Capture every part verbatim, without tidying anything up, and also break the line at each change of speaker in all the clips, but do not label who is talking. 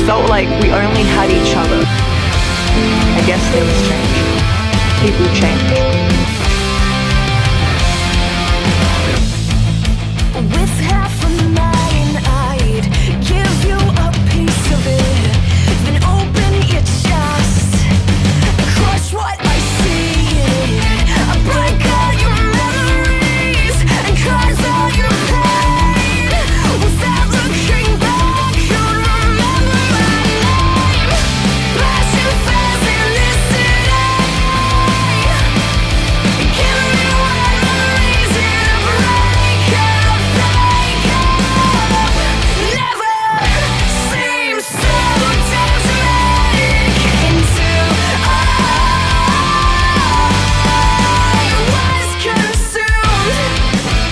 felt like we only had each other. I guess things change. People change.
With half a mind, I'd give you a piece of it. Then open your chest, crush what I see. I break all your memories and cause all your pain. Without looking back, you'll remember my name. Passion fast in this city. Give me one reason to break up, break up. Never seems so dramatic until I was consumed.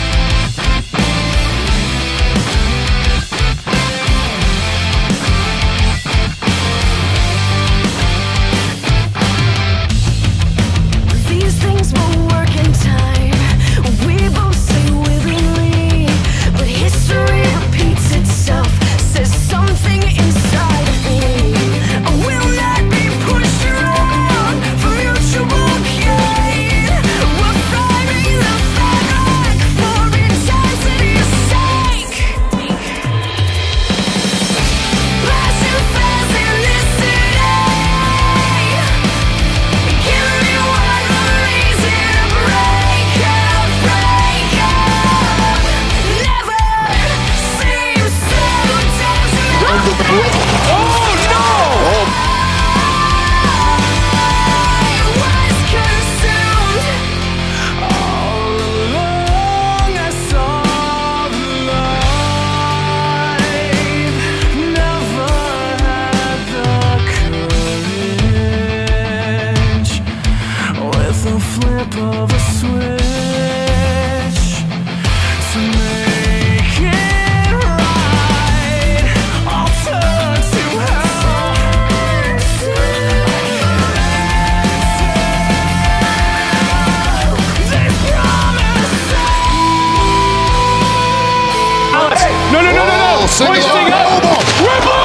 These things will work in time. We both say willingly, but history repeats itself. Says something inside of me. I will not be pushed around for mutual gain. We're framing the fabric for intensity's sake. Passion fast in this city. Give me one reason to break up, break up. Never seems so dramatic.
Oh no!
I was consumed. All along I saw the light. Never had the courage. With a flip of a switch to make it right, I'll turn to hell. They promise.
No, no, no, no, no!
Oh, sing
Hoisting
along.
up!
Elbow.
Ripple!